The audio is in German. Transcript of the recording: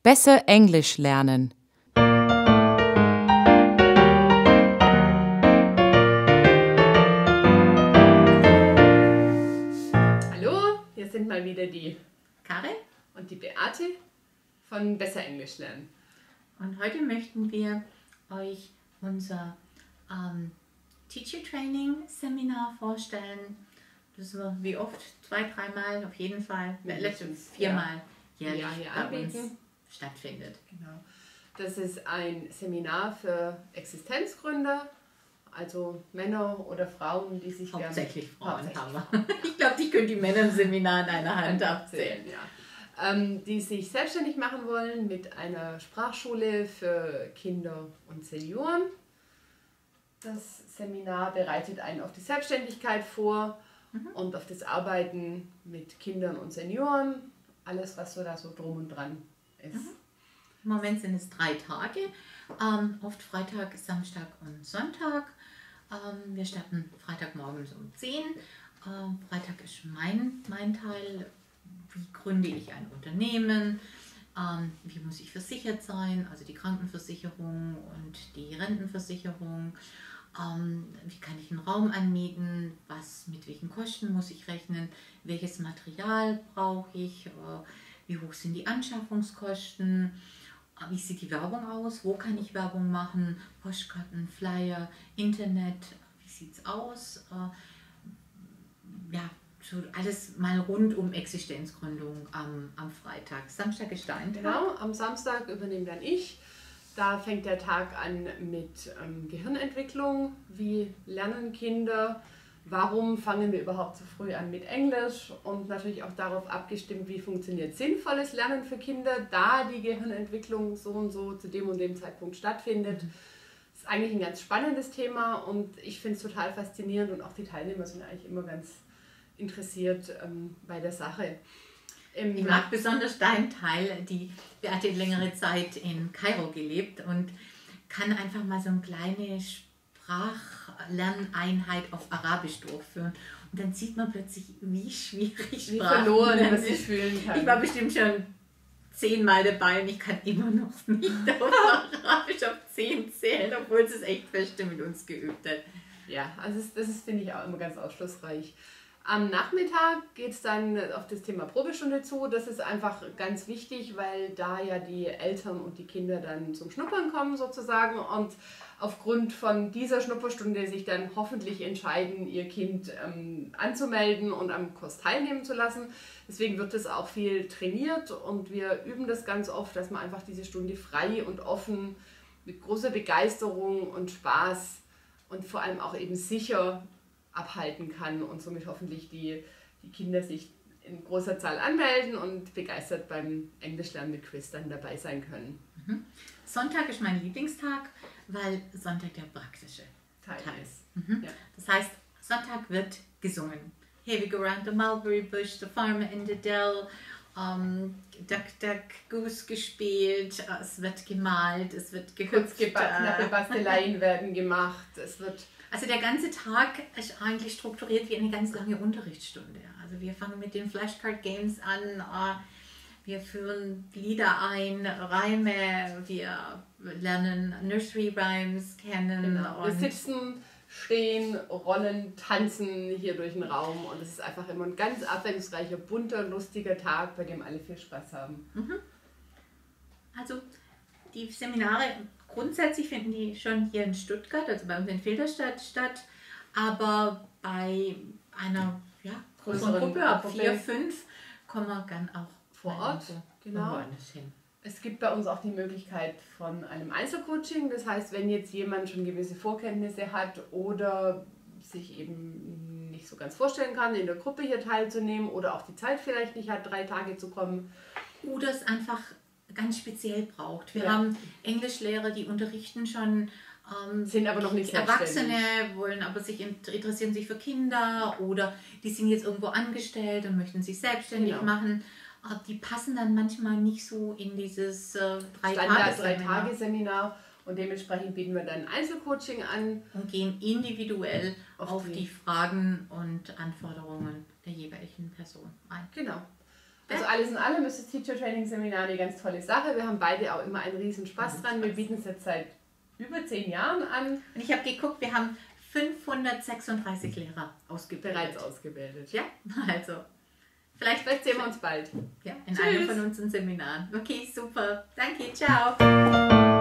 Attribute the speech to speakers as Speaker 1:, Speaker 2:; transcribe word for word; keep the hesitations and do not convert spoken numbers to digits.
Speaker 1: Besser Englisch lernen.
Speaker 2: Hallo, hier sind mal wieder die
Speaker 3: Karin
Speaker 2: und die Beate von Besser Englisch lernen.
Speaker 3: und heute möchten wir euch unser ähm, Teacher Training Seminar vorstellen. Das war wie oft, zwei, dreimal auf jeden Fall,
Speaker 2: Mindestens,
Speaker 3: viermal jährlich
Speaker 2: Ja, hier
Speaker 3: bei uns
Speaker 2: anbieten.
Speaker 3: stattfindet.
Speaker 2: Genau. Das ist ein Seminar für Existenzgründer, also Männer oder Frauen, die sich
Speaker 3: Hauptsächlich
Speaker 2: gern,
Speaker 3: Frauen
Speaker 2: hauptsächlich
Speaker 3: haben wir. Ich glaube, die können die Männer im Seminar in einer Hand abzählen.
Speaker 2: Ja. Ähm, die sich selbstständig machen wollen mit einer Sprachschule für Kinder und Senioren. Das Seminar bereitet einen auf die Selbstständigkeit vor mhm. und auf das Arbeiten mit Kindern und Senioren. Alles, was so da so drum und dran ist.
Speaker 3: Mhm. Im Moment sind es drei Tage, ähm, oft Freitag, Samstag und Sonntag. Ähm, wir starten Freitagmorgens um zehn. Ähm, Freitag ist mein, mein Teil. Wie gründe ich ein Unternehmen? Ähm, wie muss ich versichert sein? Also die Krankenversicherung und die Rentenversicherung. Ähm, wie kann ich einen Raum anmieten? Was, mit welchen Kosten muss ich rechnen? Welches Material brauche ich? Äh, wie hoch sind die Anschaffungskosten? Wie sieht die Werbung aus? Wo kann ich Werbung machen? Postkarten, Flyer, Internet, wie sieht es aus? Äh, ja, so alles mal rund um Existenzgründung am, am Freitag. Samstag ist dein Tag.
Speaker 2: Genau, am Samstag übernehme dann ich. Da fängt der Tag an mit ähm, Gehirnentwicklung. Wie lernen Kinder? Warum fangen wir überhaupt so früh an mit Englisch? Und natürlich auch darauf abgestimmt, wie funktioniert sinnvolles Lernen für Kinder, da die Gehirnentwicklung so und so zu dem und dem Zeitpunkt stattfindet. Mhm. Das ist eigentlich ein ganz spannendes Thema und ich finde es total faszinierend und auch die Teilnehmer sind eigentlich immer ganz interessiert ähm, bei der Sache.
Speaker 3: Im ich mag besonders deinen Teil, die Beate hat längere Zeit in Kairo gelebt und kann einfach mal so eine kleine Sprachlerneinheit auf Arabisch durchführen. Und dann sieht man plötzlich, wie schwierig
Speaker 2: wie verloren man sich fühlen kann.
Speaker 3: Ich war bestimmt schon zehnmal dabei und ich kann immer noch nicht auf Arabisch auf zehn zählen, obwohl es echt feste mit uns geübt hat.
Speaker 2: Ja, also das ist, finde ich, auch immer ganz aufschlussreich. Am Nachmittag geht es dann auf das Thema Probestunde zu. Das ist einfach ganz wichtig, weil da ja die Eltern und die Kinder dann zum Schnuppern kommen sozusagen und aufgrund von dieser Schnupperstunde sich dann hoffentlich entscheiden, ihr Kind ähm, anzumelden und am Kurs teilnehmen zu lassen. Deswegen wird das auch viel trainiert und wir üben das ganz oft, dass man einfach diese Stunde frei und offen mit großer Begeisterung und Spaß und vor allem auch eben sicher abhalten kann und somit hoffentlich die, die Kinder sich in großer Zahl anmelden und begeistert beim Englischlernen mit Quiz dann dabei sein können.
Speaker 3: Mhm. Sonntag ist mein Lieblingstag, weil Sonntag der praktische Teil, Teil ist. Mhm. Ja. Das heißt, Sonntag wird gesungen. Here we go round the mulberry bush, the farmer in the dell, um, Duck, Duck, Goose gespielt, es wird gemalt, es wird gehüpft.
Speaker 2: Knappe Basteleien werden gemacht, es wird...
Speaker 3: Also der ganze Tag ist eigentlich strukturiert wie eine ganz lange Unterrichtsstunde. Also wir fangen mit den Flashcard Games an, wir führen Lieder ein, Reime, wir lernen Nursery Rhymes kennen.
Speaker 2: Genau. Wir sitzen, stehen, rollen, tanzen hier durch den Raum und es ist einfach immer ein ganz abwechslungsreicher, bunter, lustiger Tag, bei dem alle viel Spaß haben.
Speaker 3: Mhm. Also die Seminare grundsätzlich finden die schon hier in Stuttgart, also bei uns in Filderstadt statt, aber bei einer ja, größeren Gruppe, ab vier, fünf, kommen wir dann auch
Speaker 2: vor Ort genau.
Speaker 3: hin.
Speaker 2: Es gibt bei uns auch die Möglichkeit von einem Einzelcoaching, das heißt, wenn jetzt jemand schon gewisse Vorkenntnisse hat oder sich eben nicht so ganz vorstellen kann, in der Gruppe hier teilzunehmen oder auch die Zeit vielleicht nicht hat, drei Tage zu kommen.
Speaker 3: Oder es einfach ganz speziell braucht. Wir
Speaker 2: ja.
Speaker 3: haben Englischlehrer, die unterrichten schon, ähm,
Speaker 2: sind aber noch nicht
Speaker 3: Erwachsene, wollen aber sich interessieren sich für Kinder oder die sind jetzt irgendwo angestellt und möchten sich selbstständig genau. machen. Die passen dann manchmal nicht so in dieses äh,
Speaker 2: Drei-Tage-Seminar und dementsprechend bieten wir dann Einzelcoaching an.
Speaker 3: Und gehen individuell auf, auf die, die Fragen und Anforderungen der jeweiligen Person ein.
Speaker 2: Genau. Also alles in allem ist das Teacher Training Seminar eine ganz tolle Sache. Wir haben beide auch immer einen riesen Spaß dran. Wir bieten es jetzt seit über zehn Jahren an.
Speaker 3: Und ich habe geguckt, wir haben fünfhundertsechsunddreißig Lehrer ausgebildet.
Speaker 2: Bereits ausgebildet.
Speaker 3: Ja, also vielleicht,
Speaker 2: vielleicht sehen wir uns bald.
Speaker 3: Ja, in
Speaker 2: Tschüss.
Speaker 3: einem von unseren Seminaren. Okay, super. Danke, ciao.